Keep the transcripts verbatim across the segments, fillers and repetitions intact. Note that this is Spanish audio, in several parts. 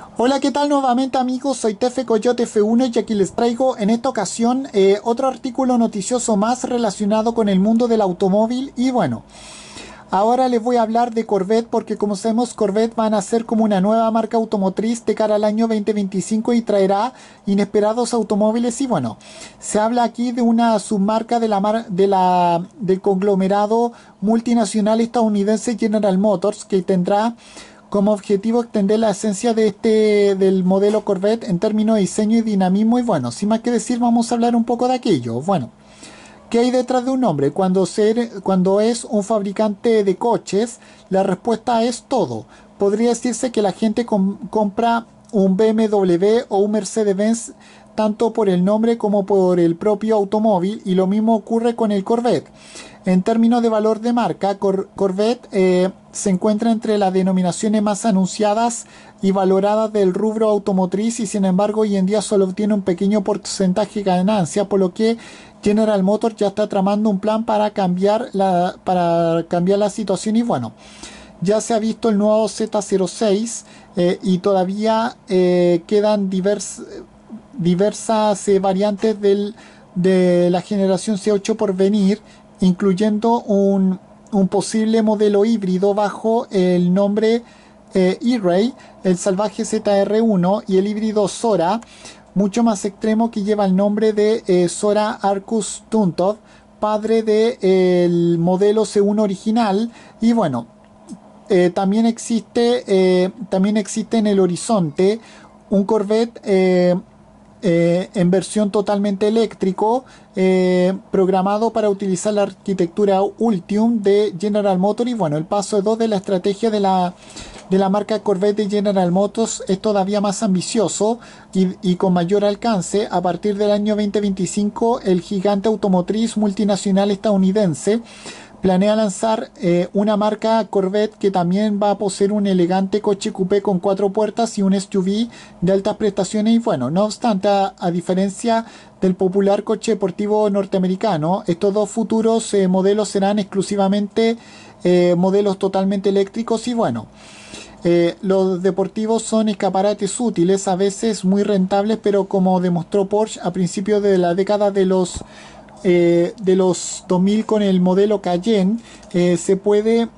Hola, ¿qué tal nuevamente amigos? Soy Tefe Coyote F uno y aquí les traigo en esta ocasión eh, otro artículo noticioso más relacionado con el mundo del automóvil. Y bueno, ahora les voy a hablar de Corvette porque como sabemos Corvette van a ser como una nueva marca automotriz de cara al año dos mil veinticinco y traerá inesperados automóviles. Y bueno, se habla aquí de una submarca de la mar- de la, del conglomerado multinacional estadounidense General Motors, que tendrá como objetivo extender la esencia de este del modelo Corvette en términos de diseño y dinamismo. Y bueno, sin más que decir, vamos a hablar un poco de aquello. Bueno, ¿qué hay detrás de un nombre? Cuando, ser, cuando es un fabricante de coches, la respuesta es todo. Podría decirse que la gente com- compra un B M W o un Mercedes-Benz tanto por el nombre como por el propio automóvil, y lo mismo ocurre con el Corvette. En términos de valor de marca, Cor- Corvette eh, se encuentra entre las denominaciones más anunciadas y valoradas del rubro automotriz, y sin embargo hoy en día solo obtiene un pequeño porcentaje de ganancia, por lo que General Motors ya está tramando un plan para cambiar la, para cambiar la situación. Y bueno, ya se ha visto el nuevo Z cero seis, eh, y todavía eh, quedan divers, diversas eh, variantes del, de la generación C ocho por venir, incluyendo un, un posible modelo híbrido bajo el nombre eh, E-Ray, el salvaje Z R uno y el híbrido Sora, mucho más extremo, que lleva el nombre de eh, Sora Arcus Tuntov, padre del de, modelo C uno original. Y bueno, eh, también existe eh, también existe en el horizonte un Corvette eh, eh, en versión totalmente eléctrico, eh, programado para utilizar la arquitectura Ultium de General Motors. Y bueno, el paso dos de la estrategia de la, de la marca Corvette de General Motors es todavía más ambicioso y, y con mayor alcance. A partir del año dos mil veinticinco, el gigante automotriz multinacional estadounidense planea lanzar eh, una marca Corvette que también va a poseer un elegante coche coupé con cuatro puertas y un S U V de altas prestaciones. Y bueno, no obstante, a, a diferencia del popular coche deportivo norteamericano, estos dos futuros eh, modelos serán exclusivamente eh, modelos totalmente eléctricos. Y bueno, eh, los deportivos son escaparates útiles, a veces muy rentables, pero como demostró Porsche a principios de la década de los eh, de los dos mil con el modelo Cayenne, eh, se puede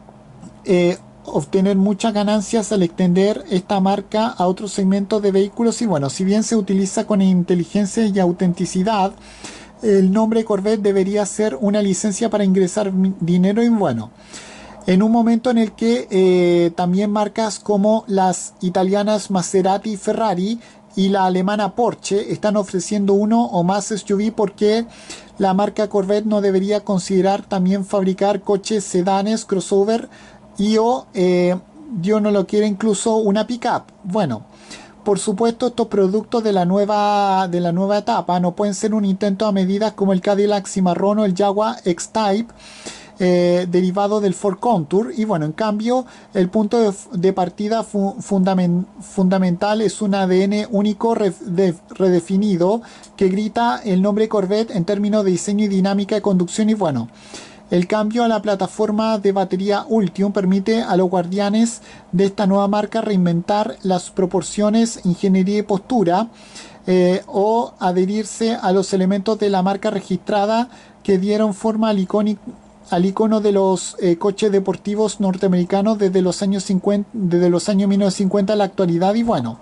eh, obtener muchas ganancias al extender esta marca a otros segmentos de vehículos. Y bueno, si bien se utiliza con inteligencia y autenticidad, el nombre Corvette debería ser una licencia para ingresar dinero. Y bueno, en un momento en el que eh, también marcas como las italianas Maserati y Ferrari y la alemana Porsche están ofreciendo uno o más S U V, porque la marca Corvette no debería considerar también fabricar coches sedanes, crossover y o eh, Dios no lo quiere, incluso una pickup. Bueno, por supuesto, estos productos de la nueva de la nueva etapa no pueden ser un intento a medidas como el Cadillac Cimarron o el Jaguar X-Type, eh, derivado del Ford Contour. Y bueno, en cambio, el punto de, de partida fu fundament fundamental es un A D N único re de redefinido que grita el nombre Corvette en términos de diseño y dinámica de conducción. Y bueno, el cambio a la plataforma de batería Ultium permite a los guardianes de esta nueva marca reinventar las proporciones, ingeniería y postura, eh, o adherirse a los elementos de la marca registrada que dieron forma al icónico al icono de los eh, coches deportivos norteamericanos desde los años cincuenta, desde los años mil novecientos cincuenta a la actualidad. Y bueno,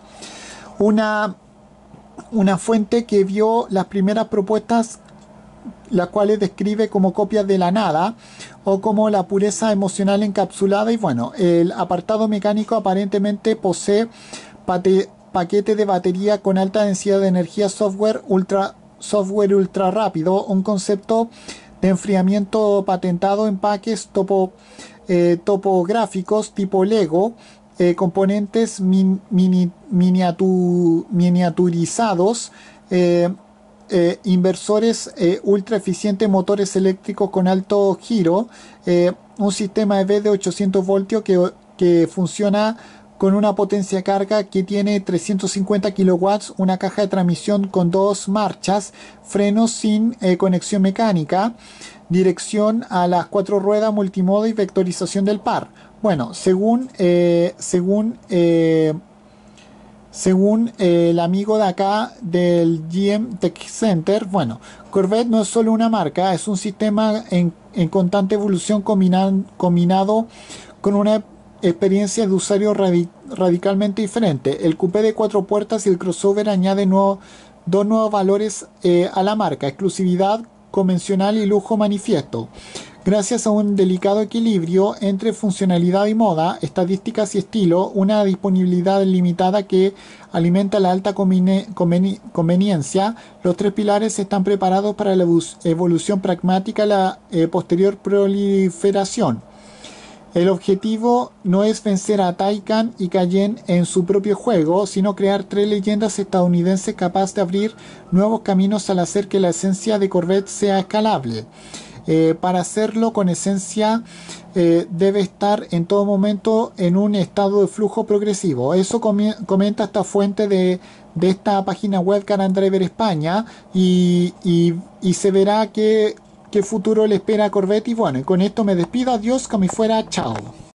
una, una fuente que vio las primeras propuestas, las cuales describe como copias de la nada o como la pureza emocional encapsulada. Y bueno, el apartado mecánico aparentemente posee paquete de batería con alta densidad de energía, software ultra, software ultra rápido, un concepto de enfriamiento patentado, empaques topo, eh, topográficos tipo Lego, eh, componentes min, mini, miniatu, miniaturizados, eh, eh, inversores eh, ultra eficientes, motores eléctricos con alto giro, eh, un sistema E V de ochocientos voltios que, que funciona con una potencia de carga que tiene trescientos cincuenta kilowatts, una caja de transmisión con dos marchas, frenos sin eh, conexión mecánica, dirección a las cuatro ruedas, multimodo y vectorización del par. Bueno, según, eh, según eh, Según eh, el amigo de acá del G M Tech Center, bueno, Corvette no es solo una marca, es un sistema en, en constante evolución combinan- combinado con una experiencia de usuario radi- radicalmente diferente. El coupé de cuatro puertas y el crossover añaden nuevo- dos nuevos valores eh, a la marca: exclusividad convencional y lujo manifiesto. Gracias a un delicado equilibrio entre funcionalidad y moda, estadísticas y estilo, una disponibilidad limitada que alimenta la alta conveni- conveni- conveniencia, los tres pilares están preparados para la evus- evolución pragmática y la eh, posterior proliferación. El objetivo no es vencer a Taycan y Cayenne en su propio juego, sino crear tres leyendas estadounidenses capaces de abrir nuevos caminos al hacer que la esencia de Corvette sea escalable. Eh, para hacerlo con esencia eh, debe estar en todo momento en un estado de flujo progresivo. Eso comi- comenta esta fuente de, de esta página web Car Driver España, y, y, y se verá qué, qué futuro le espera a Corvette. Y bueno, y con esto me despido. Adiós, como si fuera chao.